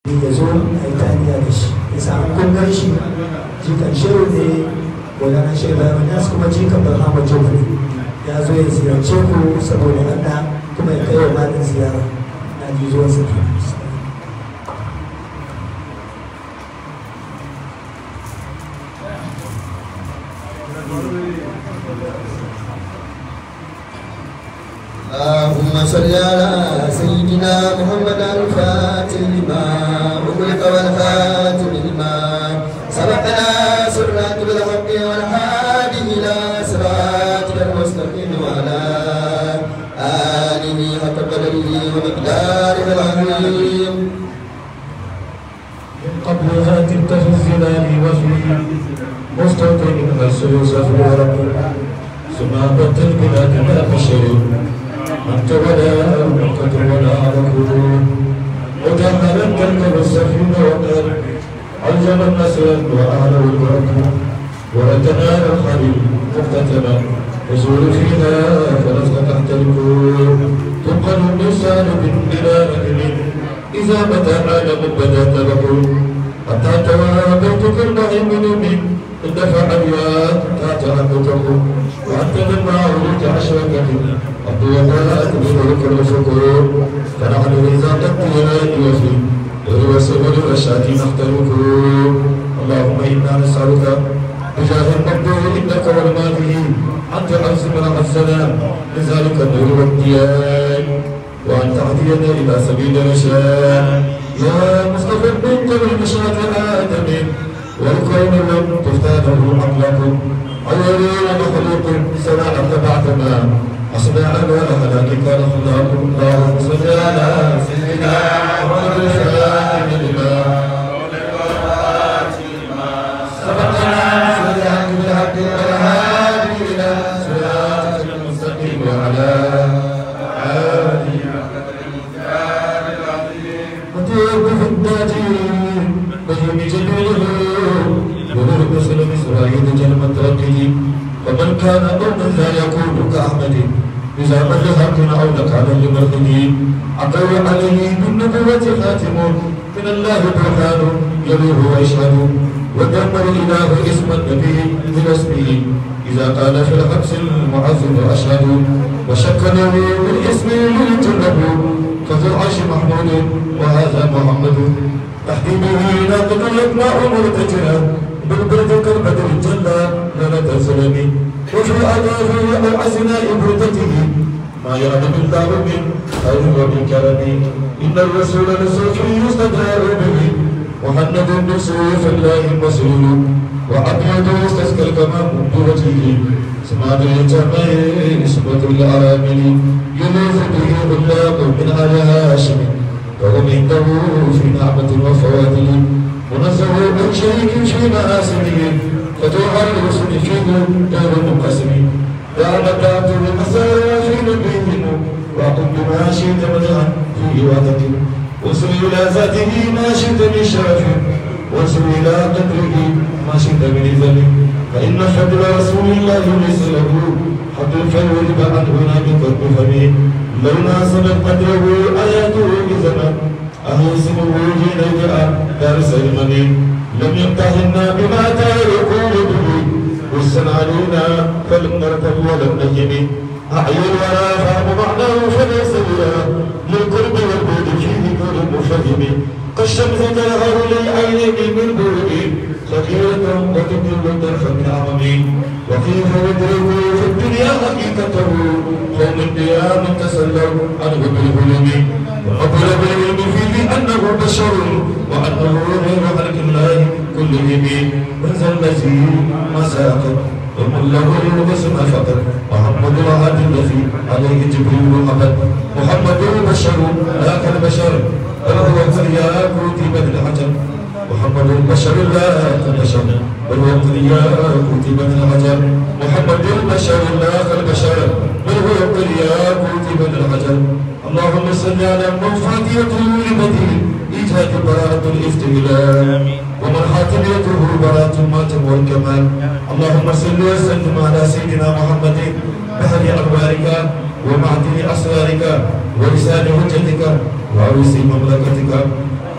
ya zo a yi taniya da shi ya samu kungar shi jikan shehu ne wadana shehu bayan ya kuma jikan barhama jomani ya zo ya ziyarce ku saboda Allah kuma ya kai wa malin ziyara na ji zuwa sa اللهم صل على سيدنا محمد الفاتح لما أغلق والخاتم لما سبقنا سرات بالحق والهادي إلى صراطك المستقيم وعلى آله حق قدره ومقداره العظيم. من قبل هاتفك في الظلال وفي مستوطن مسوس في ربك ثم أبدت البلاد لا بشر أنت ولا منقط ولا ركوب وجملا كالكب السفينة وقال علم النسر وأهله البركة ورتنا الخليل مقتتلا وزول فينا فلست تحترق تنقل اللسان بلا رجل إذا بدا عالم بدا تبقوا حتى توابيتك المهيمن من اندفع الياد تعترقته وأنت لما ولدت عشرة الضيقات بشرك الشكر فنحن إذا تقينا وفي وهو سبل الرشاد نختلف. اللهم إنا نسألك بجاه المقدور إنك والماله أن تعزم عزنا لذلك النور والديان وأن تهدينا إلى سبيل الرشاد يا مصطفى من قبل مشاة آدم والكون لم تفتاده عقلكم عيونين مخلوق سمعك بعدما أصبح على هلاكك الأخلاق. اللهم صل على سيدنا محمد الفاتح لما سبقنا سبحانك بالحق والهادي إلى صراطك المستقيم وعلى آله وطيب في الداجين بهم جميله ونور بسلم إسرائيل جنم التوكل ومن كان قوما لا يكون كأحمد إذا مر حق أو نكال لمرضه عقل عليه بالنبوة خاتم من الله برهان يلوه ويشهد ودمر الإله اسم النبي من اسمه إذا قال في الحبس المعظم أشهد وشكله بالاسم للجنب فذو العرش محمود وهذا محمد تحدي به ناقد يطلع مرتجلا بالبرد كالبدر جلا لنا سلمي وفي أدافه أو عزنا إبرتته ما يعلم الله من خير ومن كرم إن الرسول لسوف يستدار به مهند بسيف الله مسؤول وأبيض يستسقى الكمام بوجهه سماد الجميع نسبة الأرامل يلوف به غلاب من آل هاشم وهم عنده في نعمة وفواضل منزه من شريك في مآسمه فتوح الرسل فيه دار منقسم دعمت بمسارا في نبيهم وقم بما شئت مدحا في إوادة وصل إلى ذاته ما شئت من شرف وصل إلى قدره ما شئت من إذن فإن فضل رسول الله ليس له حد فيوجب عنه من قرب فمه لو ناسبت قدره آياته بزمن أهيسم وجه لجأ دارس المنين لم يمتحنا بما تاركوا به والسن علينا فلم نرتب ولم نجم أعين الورى فهم معناه فليس بلا للقرب والبعد فيه نور مفهم كالشمس تظهر للعين من بعد خفيرة وتبدو طرفا من عظمي وكيف يدرك في الدنيا حقيقته قوم القيام تسلوا عنه بالهلم وقبل بالعلم فيه أنه بشر وأنه غير خلق الله كلهم وذا الذي ما ساقط ومن له البسم فقط محمد العهد الذي عليه جبريل أبد محمد البشر لا كالبشر بل هو الياقوت بن الحجر محمد البشر لا كالبشر بل هو الياقوت بن الحجر محمد البشر لا كالبشر بل هو الياقوت بن الحجر. اللهم صل على من فاتيته لبديل إيجاد براءة الافتئلال ومن حاتميته براءة الماتم والكمال. اللهم صل وسلم على سيدنا محمد بحر أنوارك ومعدن أسرارك ولسان حجتك وعروس مملكتك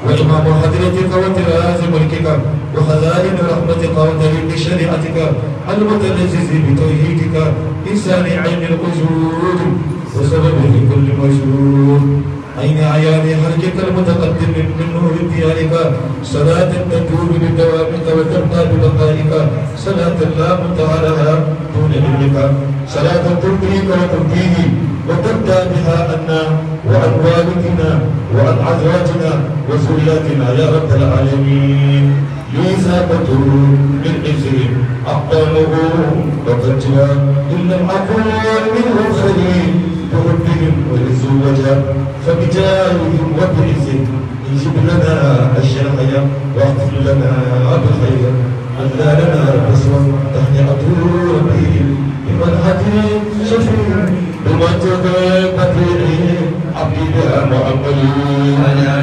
وإمام حضرتك وطراز ملكك وخزائن رحمتك ودليل شريعتك المتلذذ بتوحيدك إنسان عين الوجود وسبب لكل مشهور أين عيان حركك المتقدم من نور ديارك صلاة تدور بدوامك وتبقى ببقائك صلاة لا منتهى لها دون علمك صلاة ترضيك وترضيه وتبدأ بها عنا وعن والدنا وعن أزواجنا وذرياتنا يا رب العالمين ليسابة من عزهم أقدامه وقد جاء إلا العفو منهم خليل بربهم وعز وجه فبجاههم وبعزهم انجب لنا الشرعية واغفر لنا بالخير ألا لنا بصرا تهنئة ربهم بمنهج شفيع بمنطق بديع عبدي بها معملين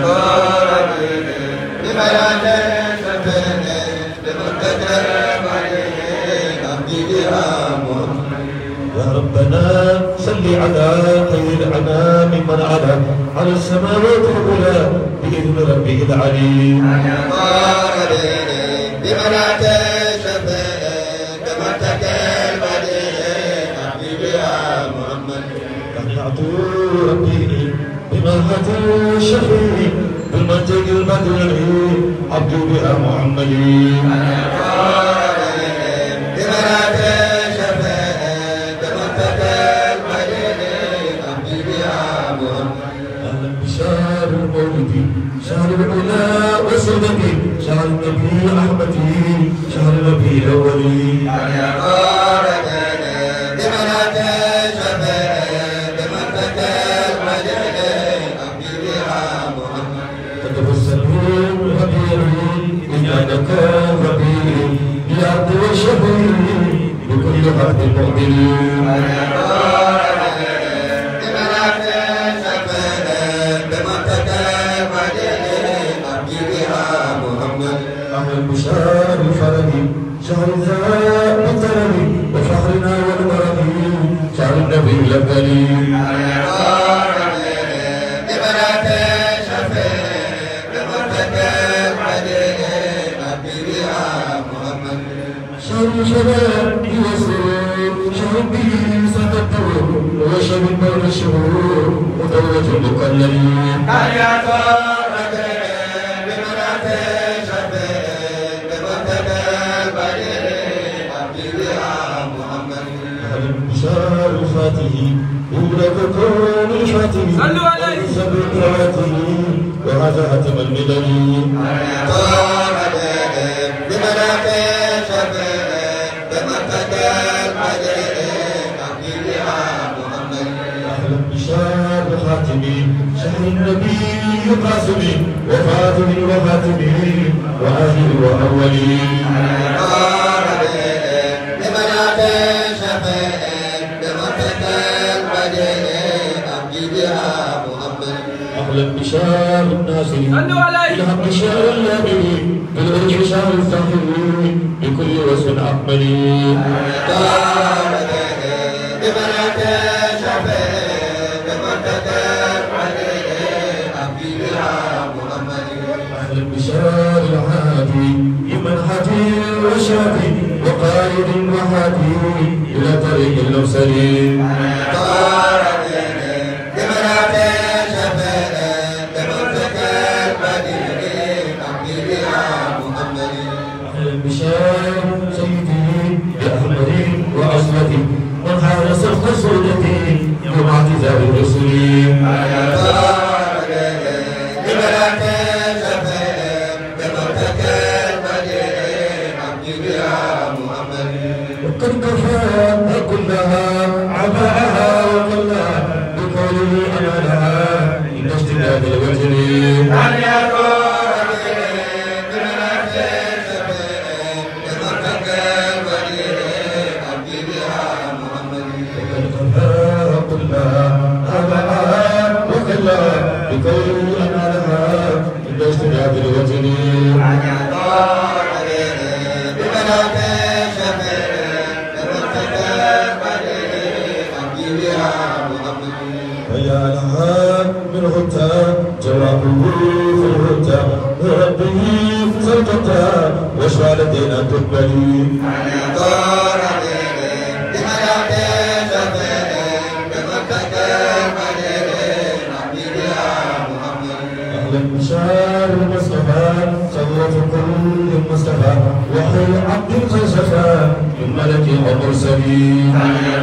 يا ربنا صل على خير الأنام من على السماوات العلى بإذن ربه العليم. ربي بمرحة الشفيع بالمنطق البديع عبد بها محمدين. شهر المولد شهر الأولى وسنتي شهر النبي أحمدي شهر النبي الأولي تتبسمون ربيعي إنك ربيعي بالعبد والشفيع بكل حق المؤمنين. شهر الفرد شهر الذهاب بالطلب وفخرنا والمرض شهر النبي الأبدلي شهر الشباب والسرور شهر به ستدور وشهر المولى الشهور مدوة المكللين. شهر الفاتح أولى كون الفاتح صلوا عليه سبقاته وهذا أتم المدن بملاك شفاء بمرتك القدر محمد أهلا بشهر خاتمي شهر النبي قاسمي وفاتم وخاتمي وآخر وأولي بملاك شفاء أهلا بشهر الناصرين بالحق شهر النبي بالعرش شهر الفخرين بكل وصف أقبلين. بملاك شفاء بمرتك أهلا بشهر الهادي بمنهجي وشافي وقائد وهادي إلى طريق المرسلين. بشار سيدي بأحمدي وأصلتي من حارس الخصولتي يوم اعتذار الرسل. بملاك شفاء بمرتك البديع عبد بها محمد وقد كفاها كلها عباءها وكلها بقوله أمانها إن اشتداد الوجه بقوله أنا لها عند اشتداد الوجن. بملاك شفاء بمرتك البديع عبد بها محمد ويا لها من هدى جوابه في الهدى ربه فارتقى واشفع لدينا تقبلي بشار المصطفى صلوة كل المصطفى وخير عبد قد شفى من ملك ومرسلين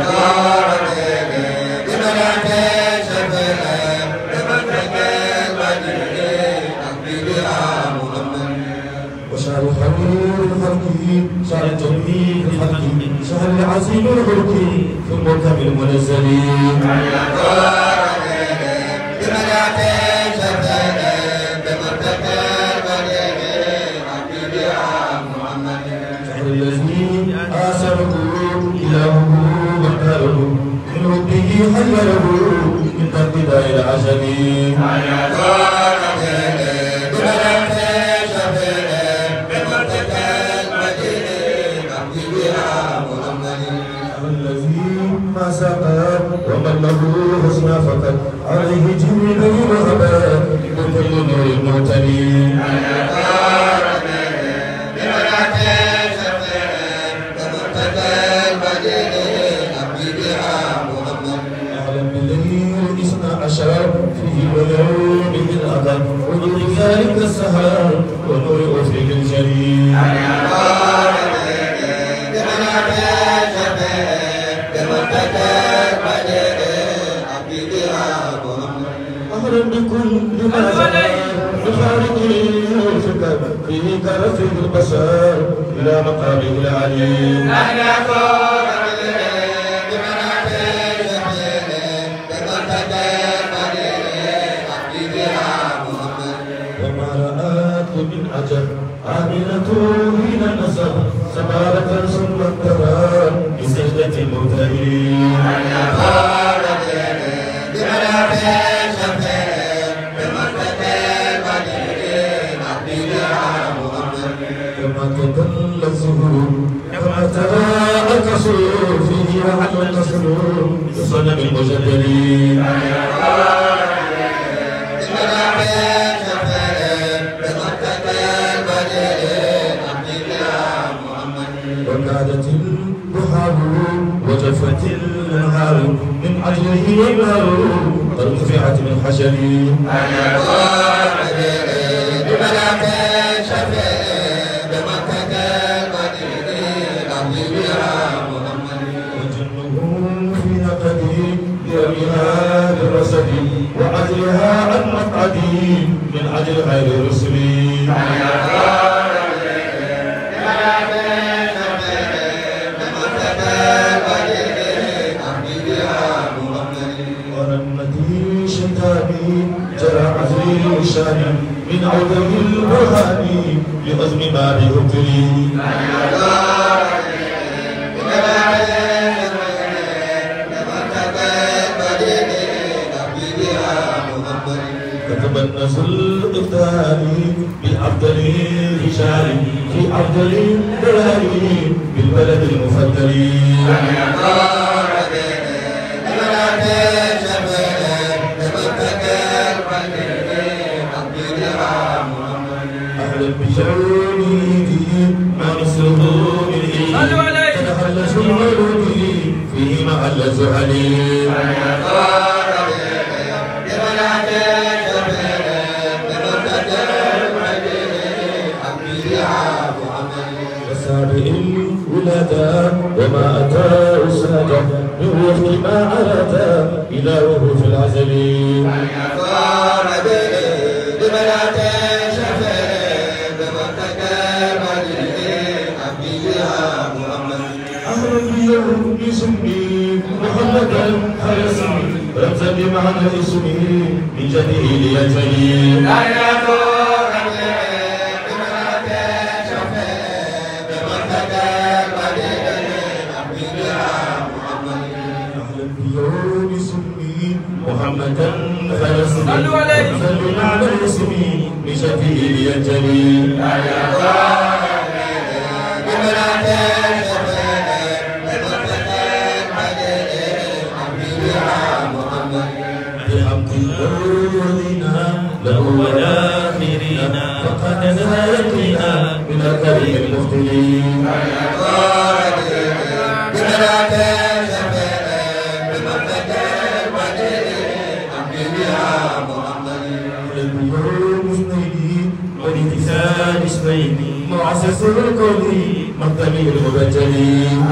وشار خير الخلق شار جميل الخلق شار عظيم الخلق في المركب المنزلين الذي آثره إلهه واختاره من ربه حيره من ابتداء العجل الذي ما سقى ومن له حسنى فقط عليه جبريل وهبى بكل نور المعتني فيه ويوم الأقل ونور ذلك السهر ونور أفق الجليل أمرا بكل ما بخارجه الفكر فيه كرفيق البشر إلى مقامه العليم من أجل آمنة حين النسب سبارة ثم الترى بسجدة المبتهلين كما تدل الزهور كما ترى الكسور فيه وحل الكسور بصنم المجدلين وكادت البحار وجفت الانهار من عجله والنار قد رفعت من حشري وجنهم في نقدي برميها بالرسل وعجلها عن مقعدي من عجل غير رسلي ورمتي شيطاني جرى عزري الشاني من عوده البرهاني لغزم ما بهبلي كتب النزل الإفتاري بالأفضل رجال في أفضل بلادي بالبلد المفضل أهلا بجوده ما نصره من تتخلص المولود فيه محل زعلي وسابق الولادة وما أتاه السادة من وفق ما عرف إلهه في العزل أمر بيوم اسمي محمدا خير رمزا بمعنى اسمه من جده ليجري محمدا خير صلوا عليه صلوا على اسمي بشفيه ليجري بحمد الأولين له والآخرين فينا فقد نهايتنا من الكريم المفتدين ولسان اثنين معسس الكل مقتمي المبجلين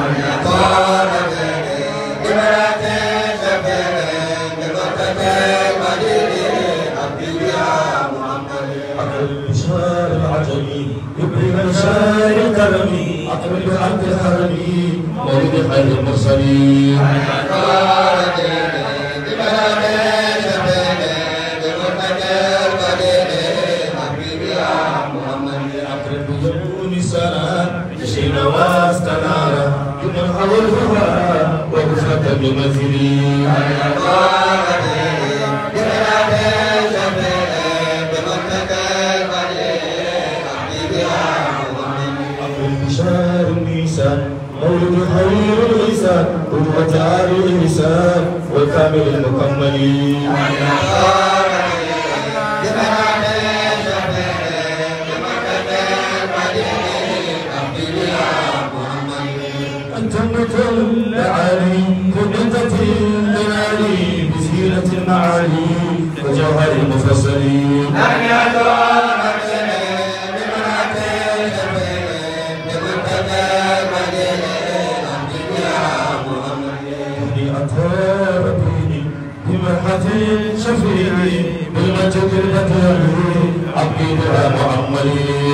بشار العجمي يبرم بشار الكرمي أقبل عبد الحرمي مولد خير المرسلين شينا واستنارا يمن حولها وغفرة بمثلين بشار النيسان مولد خير الغيسان قدوة عالي الإنسان والكامل المكملين جنة المعالي جنة المعالي بزينة المعالي وجوهر المفصلين أطهار ديني بمرحة شفيعي بالمجد الأكرم عبدي بها معملي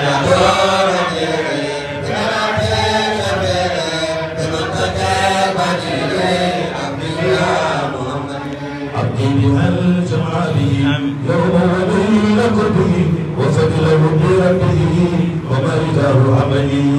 عبدي بها الجمالي يوم وليل قربه وفضله بربه وما رداه عملي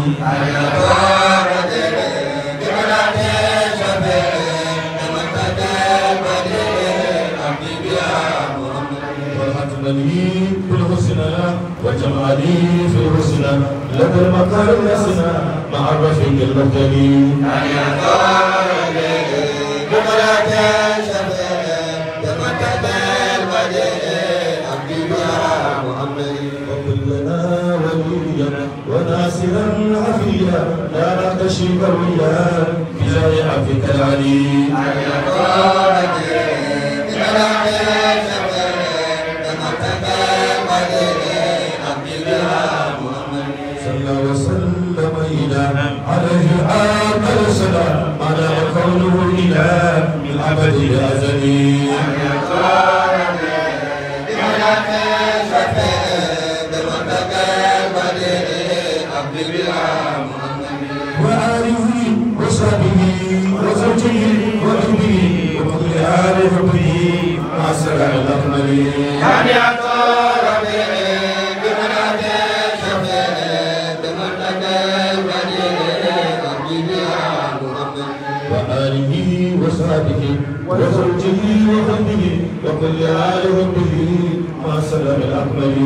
والحتمني بالحسنى وجمالي في الحسنى لدى المكار الحسنى مع الرفيق المبتلي وكلنا وليا وناصرا عفيا لا نختشي قويا بجاه عفيك العلي صلى وسلم إلى عليه آخر السلام على كونه إله من أبد الأزلي وآله وصحبه وزوجه وابنه وكل آل حبه مع السلام الأكمل وآله وصحبه وزوجه وابنه وكل آل حبه مع السلام الأكمل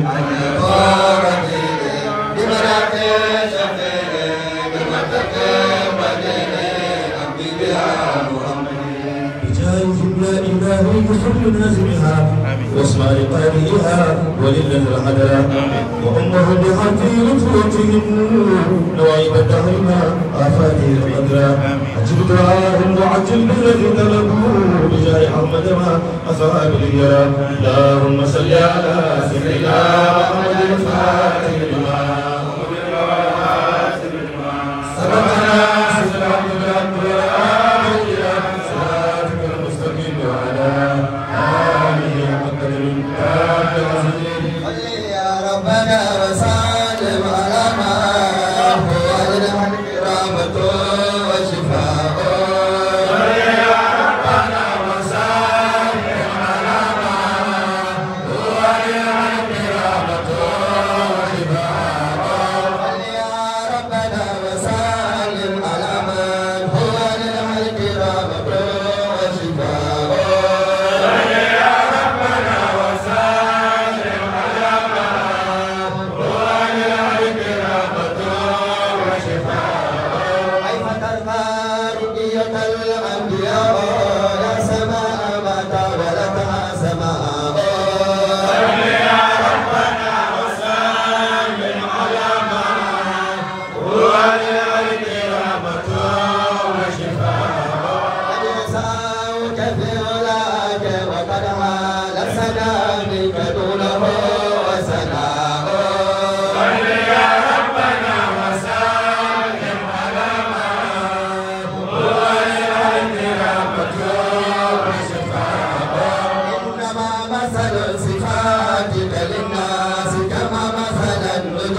بجاههم يا إلهي بحب نازمها واسمع لقارئها ولله الحدى وأمه بحق لطفوتهم نوائب دهرنا آفاته القدرى أجب دعاهم وعجل بالذي طلبوا بجاه أحمد ما أصحاب اليرى اللهم صل على سيدنا محمد الفاتح لما سبقنا سيدنا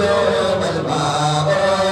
العلوم الماء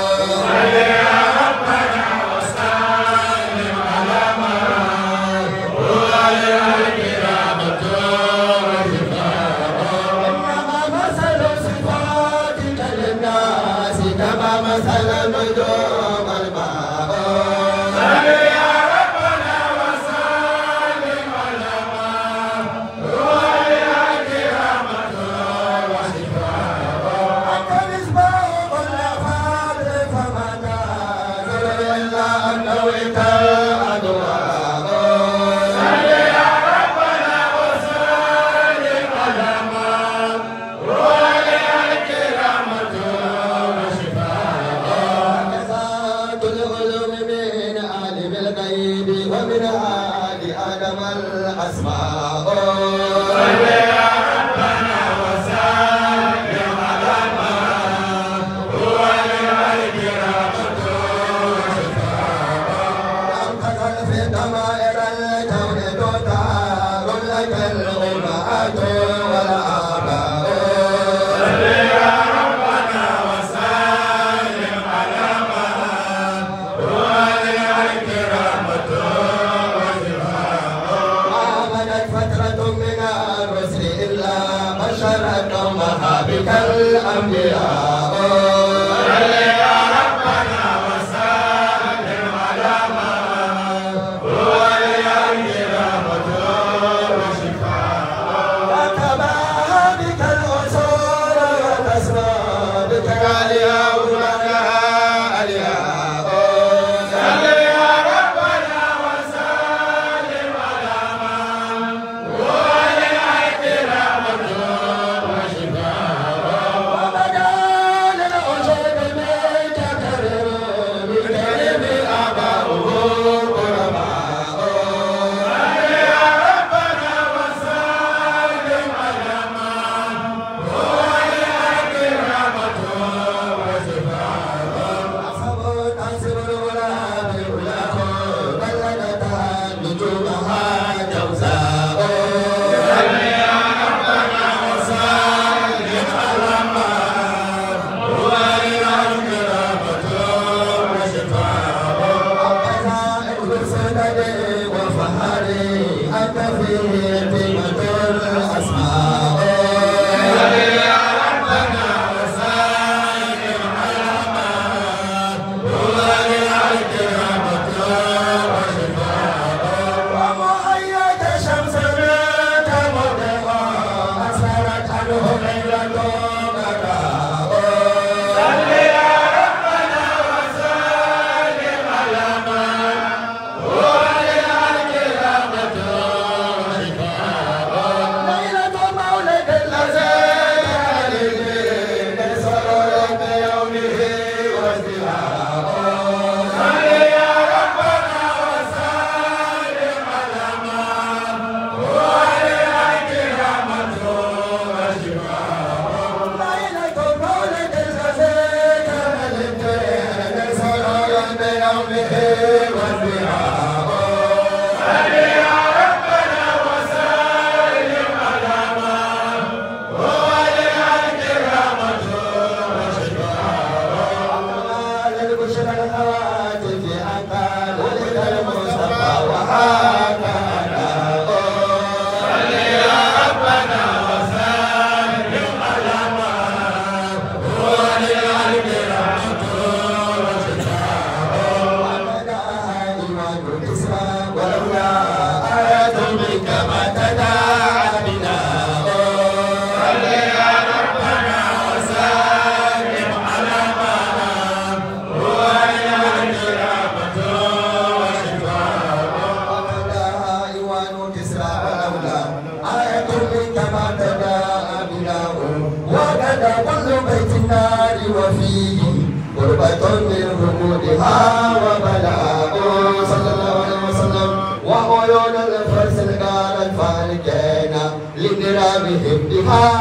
وفيه قربة من رمودها وبلاء صلى الله عليه وسلم وعيون الفرس القال الفارقين لانضرابهم بها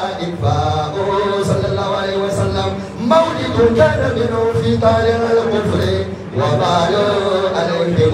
إنفاء صلى الله عليه وسلم مولد كان منه في طالع الكفر وبال عليهم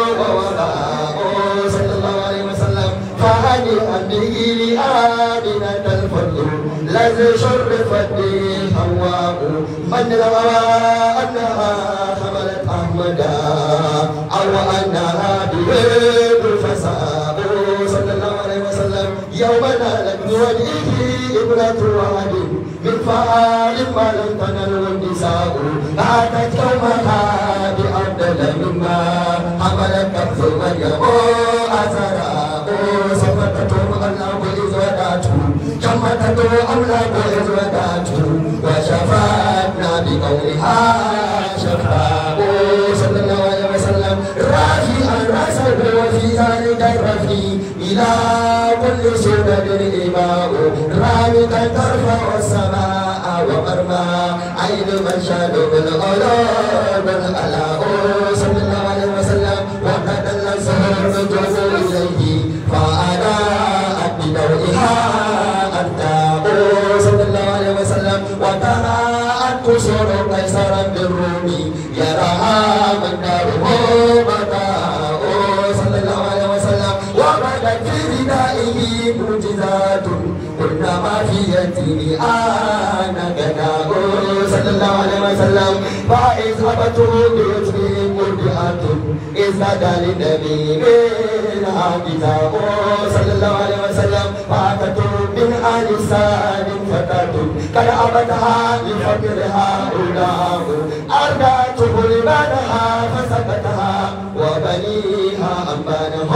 ووباء صلى الله عليه وسلم فهنيئا به لآمنة الفضل الذي شرفت به حواء من روى أنها حملت أحمدا أو أنها بيد الفساد صلى الله عليه وسلم يوم نالت بوجهه ابنة وعد من فعال ما لم تنل النساء أتت يومها بأفضل مما حملت كبث مريم أزراء صفتهم الله إذ وداته جمته أملاك إذ وداته وشفاتنا بقولها شفاء صلى الله عليه وسلم رافعا رأسه وفي ذلك الرفيع إلى كل سدد إماء رامدا ترفع السماء ومرمى عين من شاد بالغلاب الألاء صلى الله عليه وسلم وقد السهر الجزء إليه فأداءت بدوئها أنتاب صلى الله عليه وسلم وتراءت قصور قيصرا بالروم يراها من داره متاع صلى الله عليه وسلم وبدت في ردائه معجزات قلنا ما في يتيمي أنا كذاب صلى الله عليه وسلم فإذ هبته بيتي مرضعة إذ بدا للنبي منها كتاب صلى الله عليه وسلم فأتته من آل ساد فتاة قد أبدها لفقرها أولاه أرداته لبانها فسكتها وبنيها أنبانه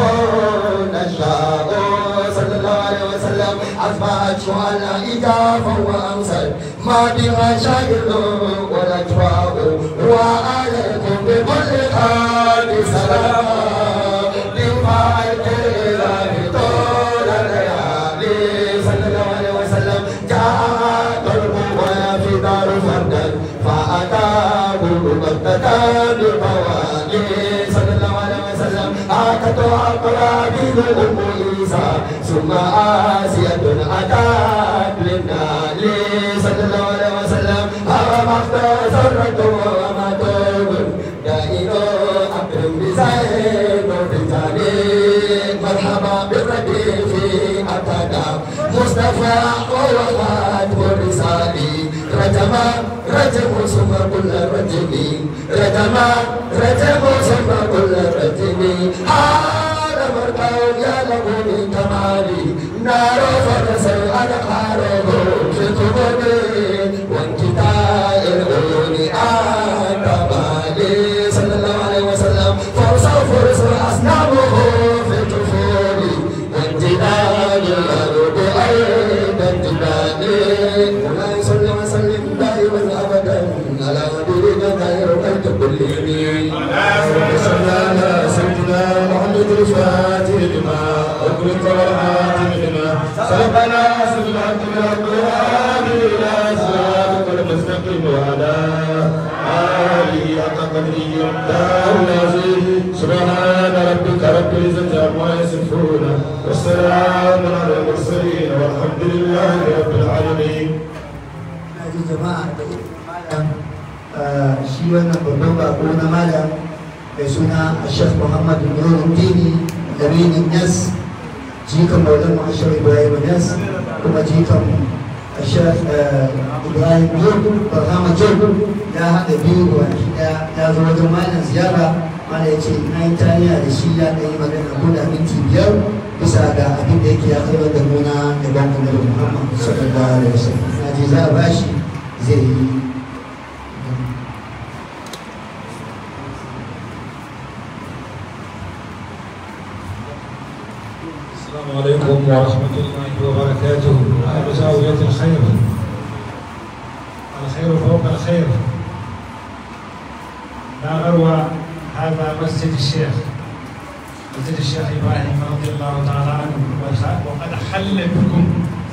نشاء صلى الله عليه وسلم أصبحت شعلا إجافا وأمسل ما بها شاهد ولا جفاء وعليكم بكل حال سلام بما الكرام طول الليالي صلى الله عليه وسلم جاء قلبه وفي دار فردا فأتاه بغتة بقواني صلى الله عليه وسلم أتته أقرابين أم عيسى ثم آسية أتت للنال صلى الله عليه وسلم هو مختصرة وما توب دائن أكرم بزين الرجال مرحبا بالرديف أتانا مصطفى ووفات والرسال رجم ثم كل رجم رجم ثم كل رجم هذا مركب يعلم من كمالي نار فرسل أنهاره في قبوري وانقطاع العيون أنت بالي صلى الله عليه وسلم فرس أصنامه في طفولي وانقطاع الأرض أيضا جبالي ولا صلى وسلم دائما أبدا على نبينا خير خلق كلهم صلى على سيدنا محمد الفاتح لما أغلق والحاتم لما سبقنا سبحانه بالأقوال إلى صراطك المستقيم وعلى آله حق قدره ومقداره العظيم سبحان ربك رب العزة عما يصفون والسلام على المرسلين والحمد لله رب العالمين. shi wannan babban bako na malam mai suna Sheikh Muhammad Nuruddin Lamini Niass jikan Maulana Ashar Ibrahim Niass kuma jikan Ashar Ibrahim Barhama Job ya haɗa biyu baki ɗaya ya zo wajen malam ziyara malam ya ce na yi tariya da shi ya ɗaya magana ko da minti 5 bisa ga abin da yake ya kai da gona da ban Muhammad sallallahu alaihi wasallam na ji za a bashi zai yi. السلام عليكم ورحمة الله وبركاته. أهل زاوية الخير، الخير فوق الخير. لا غروة، هذا مسجد الشيخ إبراهيم رضي الله تعالى عنه، وقد حل بكم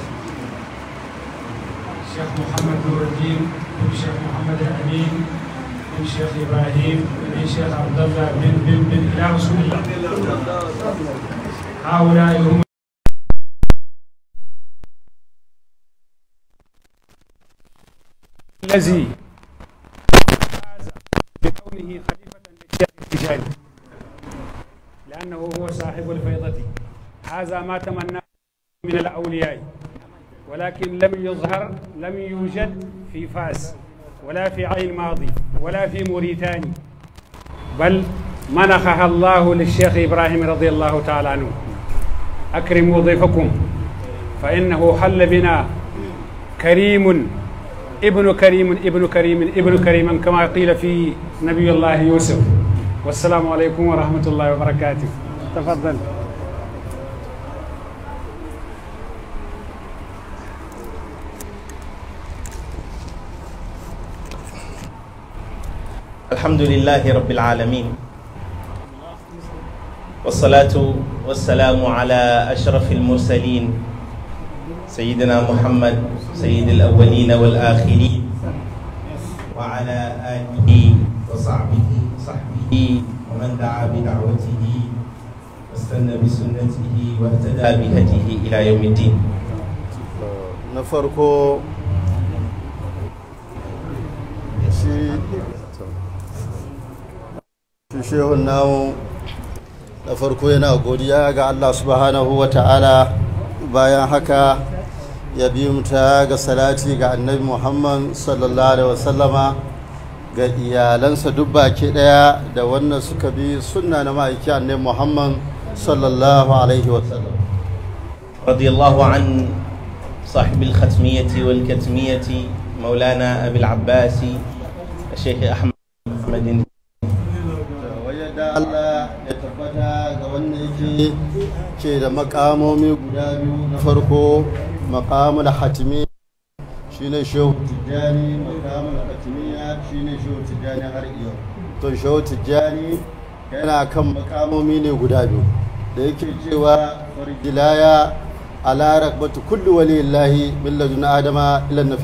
الشيخ محمد نور الدين بن الشيخ محمد الأمين بن الشيخ إبراهيم بن الشيخ عبد الله بن إلى رسول الله. هؤلاء هم الذي فاز بكونه خليفة للشيخ التجاني لأنه هو صاحب الفيضة. هذا ما تمناه من الأولياء ولكن لم يوجد في فاس ولا في عين ماضي ولا في موريتاني، بل منحها الله للشيخ إبراهيم رضي الله تعالى عنه. أكرموا ضيفكم فإنه حل بنا كريم ابن كريم ابن كريم ابن كريم كما قيل في نبي الله يوسف. والسلام عليكم ورحمة الله وبركاته. تفضل. الحمد لله رب العالمين، والصلاة والسلام على أشرف المرسلين سيدنا محمد سيد الأولين والآخرين، وعلى آله وصحبه ومن دعا بدعوته واستنى بسنته واهتدى بهديه إلى يوم الدين. نفرقو shehun namu da farko yana godiya ga Allah subhanahu wa ta'ala, bayan haka ya bi ta ga salati ga annabi Muhammad sallallahu alaihi wasallama, ga iyalansa duk baki daya da wannan suka bi sunna na ma'aiki annabi Muhammad sallallahu alaihi wasallam. radiyallahu an sahibil khatmiyyati wal katmiyyati maulana abil abbasi Sheikh Ahmad Muhammadin. Allah ya tabbata ga wanda yake ke da makamomi guda biyu. Na farko makamul hatimi shine shehu tijjani, makamul hatimiya shine shehu tijjani har yau. To shehu tijjani yana kan makamomi ne guda biyu da yake cewa farjilaya ala rakbatu kulli walillahi min ladun adama ila nafi.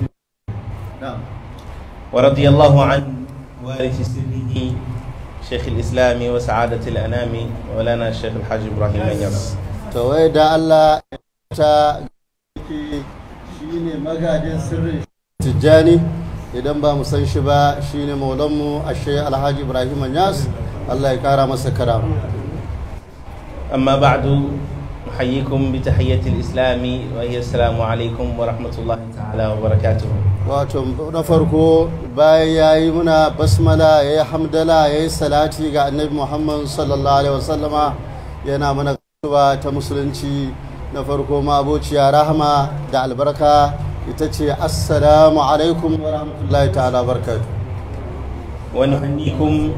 wa radiyallahu an warith sirrihi شيخ الإسلام وسعادة الأنام مولانا الشيخ الحاج إبراهيم النياس. توي دا الله تا shine magajin sirrin Tijjani, idan ba mu san shi ba shine maulanmu Sheikh Alhaji Ibrahim Niass, Allah ya kara masa karama. أما بعد نحييكم بتحية الإسلام وهي السلام عليكم ورحمة الله تعالى وبركاته. wato na farko bayan yayi muna basmala yayi hamdala yayi salati ga annabi Muhammad sallallahu alaihi wasallama, yana mana gaisuwa ta musulunci. Na farko ma abociya rahama da albarka ita ce assalamu alaikum wa rahmatullahi ta'ala barakatuh. wa nuhannikum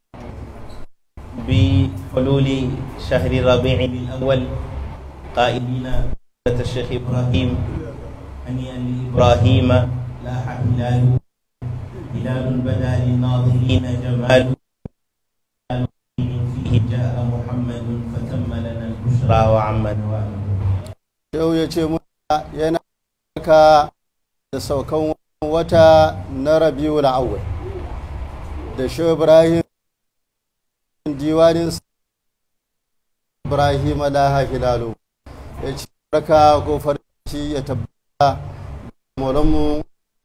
بحلول شهر ربيع الأول قائلين الشيخ إبراهيم هنيئا لإبراهيم لاح هلال بدا للناظرين جمال فيه جاء محمد فتم لنا البشرى وعم نواله. yau ya ce muna yana ka da saukan wata na Rabiul Awwal da Shehu Ibrahim diwanin Ibrahim laha hilalu, ya ce barka ko farci ya tabbata maulanmu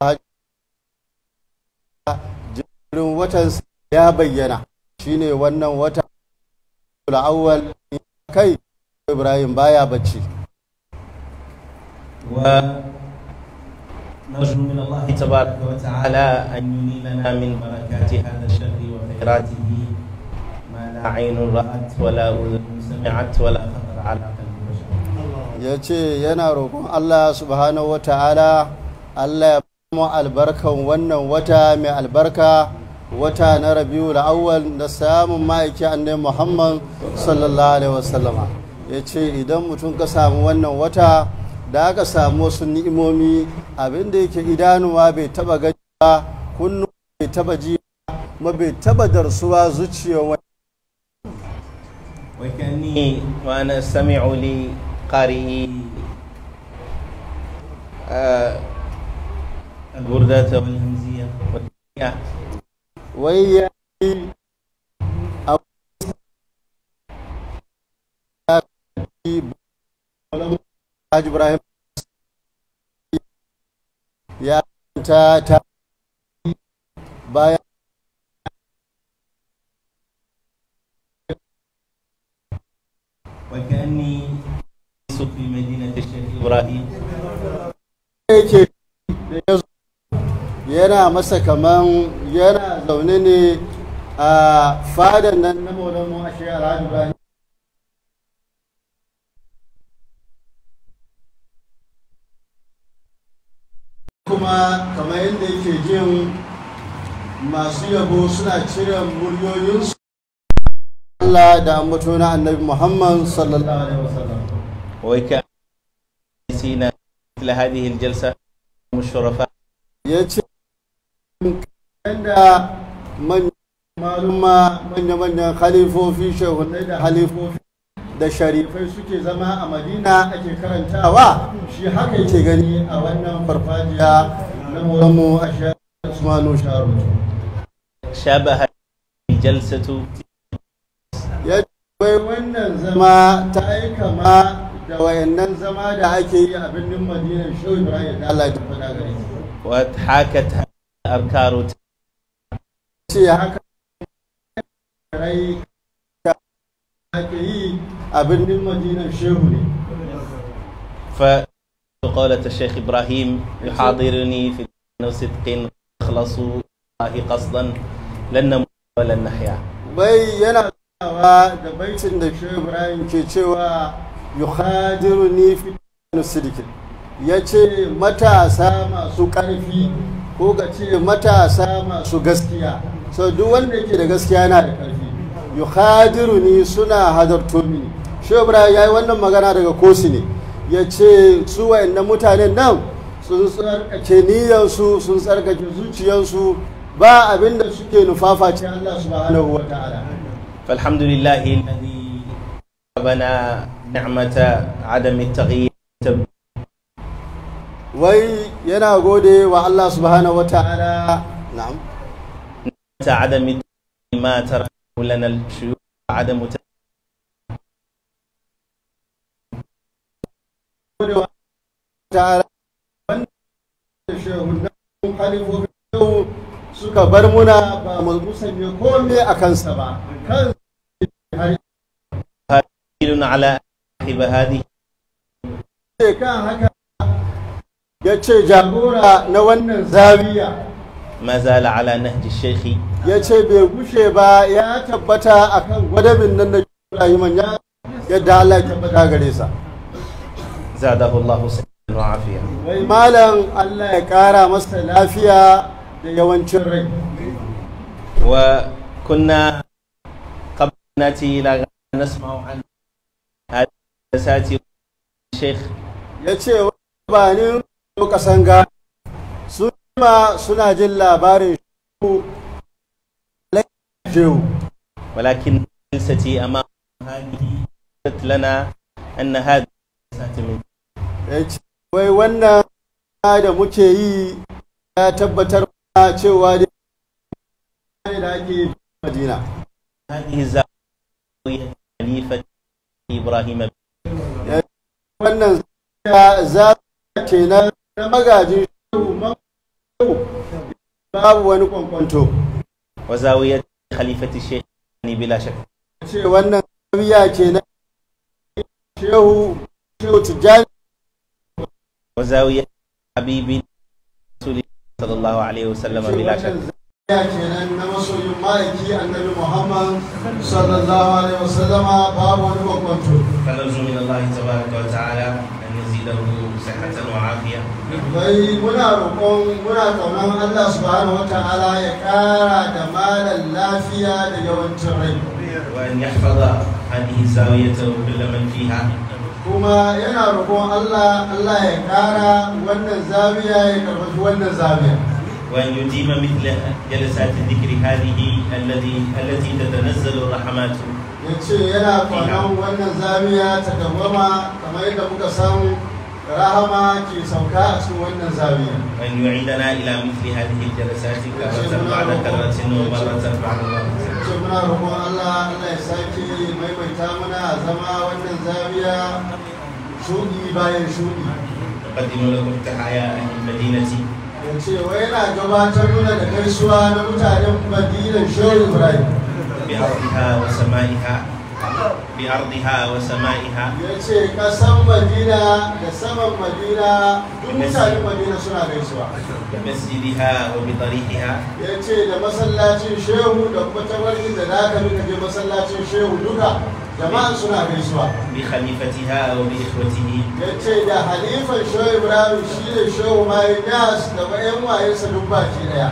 jirin watan ya bayyana shine wannan wata Awwal. Kai Ibrahim baya bacci. ونرجو من الله تبارك وتعالى أن ينيلنا من بركات هذا الشهر وخيراته ما لا عين رأت ولا أذن سمعت ولا خطر على قلب بشر. ya ce yana roƙon Allah subhanahu wa ta'ala Allah ya bamu albarkan wannan wata mai albarka, wata na Rabiul Awwal, da samun ma'aiki annabi Muhammad sallallahu alaihi wasallama. Ya ce idan mutum ka samu wannan wata da aka samu wasu ni'imomi, abinda yake idanuwa bai taba gani ba, kunnu bai taba ji ba, bai taba darsuwa zuciya wani. وكأني وأنا أستمع لقارئي البردات والهمزية والدنيا ويا Haji Ibrahim ya ta bayan وكأني في مدينة الشيخ إبراهيم yake da ya zo yana masa kaman yana zaune ne a fadan nan na maulanmu a shekar Alhaji Ibrahim kuma kamar yadda yake jin masu yabo suna cire muryoyinsu Allah da ambato na annabi Muhammad sallallahu alaihi wasallam وكان سينا مثل هذه الجلسة الشرفاء yace da maluma manyan khalifofi shehunai da halifofi da sharifai suke zama a Madina ake karantawa shi haka yake gani a wannan farfajiya na mulamu a Sheikh Usmanu Sharu شابه الجلسة wai wannan zama ta yi kama da wayannan zama da ake yi a birnin Madina Shehu Ibrahim da Allah ya faɗa gare shi وتحاكت أذكار ce haka rai da ake yi a birnin Madina Shehu ne فقالت الشيخ إبراهيم يحاضرني في صدق أخلصوا الله قصدا لن نموت ولن نحيا bai yana tsawa da baitin da Shehu Ibrahim ke cewa yuhadiruni fi sidikin ya ce matasa masu ƙarfi ko ga ce matasa masu gaskiya so duk wanda yake da gaskiya yana da ƙarfi yuhadiruni suna hadarto mini Shehu Ibrahim ya yi wannan magana daga kosi ne ya ce su wa'annan mutanen nan sun tsarkake niyyarsu sun tsarkake zuciyarsu ba abinda suke nufafa ce Allah subhanahu wa ta'ala فالحمد لله الذي بنى نعمة عدم التغيير wai yana gode wa Allah subhanahu wa ta'ala na'am نعمة عدم التغيير ما ترى لنا الشيوخ عدم gode wa ta'ala wanda shehunan halifofin yau suka bar muna ba mu musanye komai a kansa ba kan دليل على صاحب هذه kan haka ya ce jagora na wannan zawiya ما زال على نهج الشيخ ya ce bai gushe ba ya tabbata akan gwadabin nan da Ibrahim ya yadda Allah ya tabbata gare sa زاده الله صحة وعافية wai malam Allah ya kara masa lafiya da yawancin rai وكنا قبل نأتي إلى نسمع عن هذه الجلسات الشيخ ya ce bayanin kasan ga suna jin labarin shehu ولكن جلستي أمام هذه قلت لنا أن هذه الجلسات من ya ce wai wannan da muke yi ya tabbatar cewa da ake Madina هذه الزاوية خليفة إبراهيم wannan za ke na magajin shehu babu wani kwankwanto وزاوية خليفة الشيخ بلا شك ce wannan zawiya ke na shehu Tijjani وزاوية حبيب رسول الله صلى الله عليه وسلم بلا شك ya kenan na masoyin ma'aiki annabi Muhammad sallallahu alaihi wasallama babu wani kwankwanto فنرجو من الله تبارك وتعالى أن يزيده صحة وعافية bai muna kaunan Allah subhanahu wata'ala ya kara da malan lafiya da yawancin rai وأن يحفظ هذه الزاوية وكل من فيها kuma yana roƙon Allah ya kara wannan zawiya ya karfafi wannan zawiya وأن يديم مثل جلسات الذكر هذه التي تتنزل الرحمات ya ce yana kwanan wannan zawiya ta dawama kamar yadda muka san rahama ke sauka a cikin wannan zawiya وأن يعيدنا إلى مثل هذه الجلسات كرة بعد كرة ومرة بعد مرة ce muna roƙon Allah ya sake maimaita mana zama wannan zawiya shuɗi bayan shuɗi أقدم لكم تحايا أهل المدينة ya ce wai yana gabatar mana da gaisuwa na mutanen Madinan Shehu Ibrahim بأرضها وسمائها بأرضها وسمائها ya ce ƙasan madina da saman madina duk mutanen madina suna gaisuwa بمسجدها وبطريقها ya ce da masallacin shehu da kuma tabarkin da za ka je masallacin shehu duka jama'an suna gaisuwa بخليفتها وبإخوته ya ce da halifan shehu ibrahim shi ne shehu mai yas da bayan wayensa duk baki daya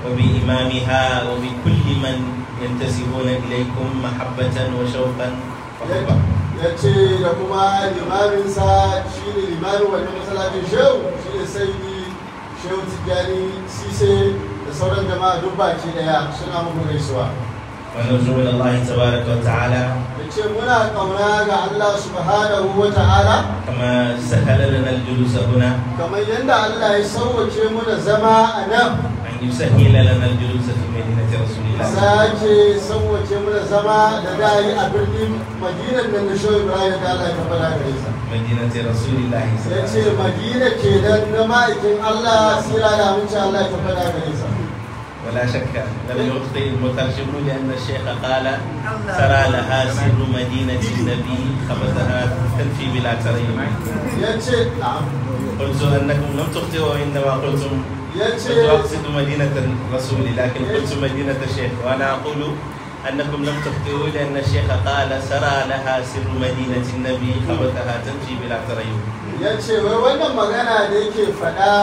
وبإمامها وبكل من ينتسبون إليكم محبة وشوقا وحبا ya ce da kuma limaminsa shi ne limamin wannan masallacin shehu shi ne saidi shehu tijjani sise da sauran jama'a duk baki daya suna muku gaisuwa ونرجو من الله تبارك وتعالى ya ce muna ƙauna ga Allah subhanahu wa ta'ala كما سهل لنا الجلوس هنا kamar yadda Allah ya sauwace mu da zama a nan أن يسهل لنا الجلوس في مدينة رسول الله sake sauwace mu da zama da dayi a birnin madinan nan da shehu ibrahim da Allah ya kafa da gare sa مدينة رسول الله صلى ya الله ce عليه وسلم madina kenan na ma'aikin Allah sira da amince Allah ya kafa da gare sa ولا شك لم يخطئ المترجمون لأن الشيخ قال ترى لها سر مدينة النبي خبثها تنفي بلا تريم ya ce na'am قلت أنكم لم تخطئوا عندما قلتم ya كنت ce أقصد مدينة الرسول لكن قلت مدينة الشيخ وأنا أقول أنكم لم تخطئوا لأن الشيخ قال سرى لها سر مدينة النبي خبثها تنفي بلا تريم ya ce wai wannan magana da yake faɗa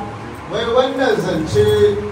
wai wannan zance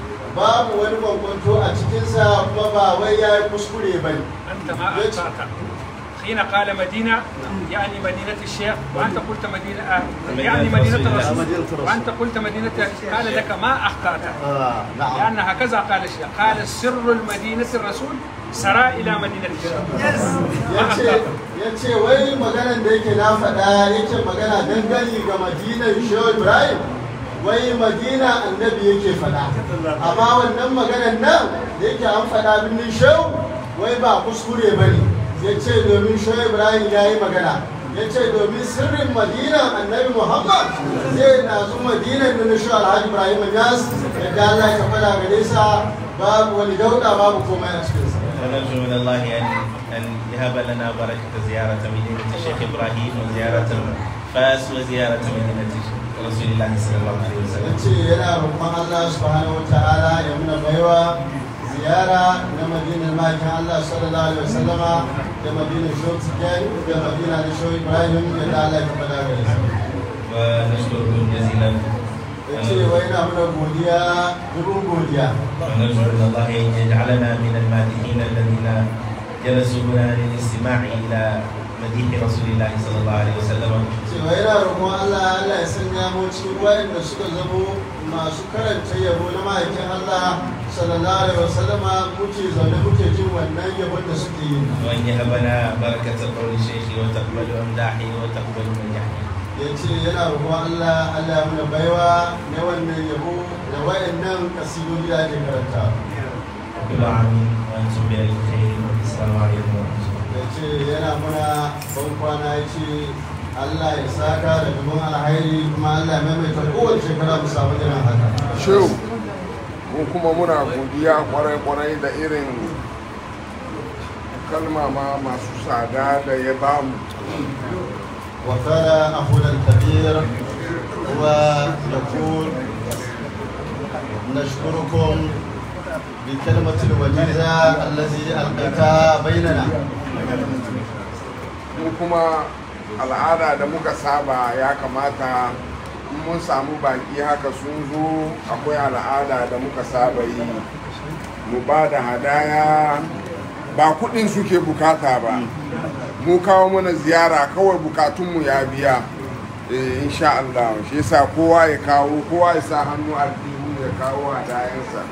babu wani bambanto a cikinsa kuma ba wai ya yi kuskure ba ne أنت ما أخطأت حين قال مدينة يعني مدينة الشيخ وأنت قلت مدينة يعني مدينة الرسول وأنت قلت مدينة قال لك ما أخطأت na'am لأن هكذا قال الشيخ قال سر المدينة الرسول سرى إلى مدينة الشيخ ما أخطأت ya ce wai maganan da yake na faɗa yake magana dangane ga madinar shehu ibrahim wai madina annabi yake faɗa amma wannan maganan nan da yake an faɗa birnin shehu wai ba kuskure ba ne ya ce domin shehu ibrahim ya yi magana ya ce domin sirrin madinan annabi muhammad zai nazu madinan da na shehu alhaji ibrahim yas yadda allah ya faɗa gare sa babu wani dauda babu komai a cikinsa ونرجو من الله أن يهب لنا بركة زيارة مدينة الشيخ إبراهيم وزيارة فاس وزيارة مدينة رسول الله صلى الله عليه وسلم. yace yana roƙon Allah subhanahu wataala ya muna baiwa ziyara na madinar makin Allah sallallahu alaihi wasallama da madinar shehu tijjani da madina da shehu ibrahim da Allah ya faɗa gare su ونشكركم جزيلا yace wai na muna godiya dubun godiya ونرجو من الله أن يجعلنا من المادحين الذين جلسوا هنا للاستماع إلى مديح رسول الله صلى الله عليه وسلم. cewa yana roƙon Allah Allah ya sanya mu cikin waɗanda suka zamo masu karanta yabo na ma'aikin Allah sallallahu alaihi wasallama muke zaune muke jin wannan yabon da suke yi وأن يهبنا بركة قول الشيخ وتقبل أمداحي وتقبل منجحي. ya ce yana roƙon Allah Allah ya muna baiwa na wannan yabo da waɗannan kasidodi da ake karanta وكل عام وأنتم بألف خير والسلام عليكم ورحمة الله. ya ce yana muna ban kwana ya ce Allah ya saka da dubin alhairi kuma Allah ya maimaita kowace shekara mu samu irin haka shehu mu kuma muna godiya kwarai-kwarai da irin kalma ma masu tsada da ya bamu وقال أخونا الكبير ويقول نشكركم بكلمة الوجيزة التي ألقيتها بيننا mu kuma al'ada da muka saba ya kamata in mun samu baki haka sun zo akwai al'ada da muka saba yi mu ba da hadaya ba kudin suke bukata ba mu kawo mana ziyara kawai bukatunmu ya biya insha Allah shi yasa kowa ya kawo kowa ya sa hannu aljihu ya kawo hadayensa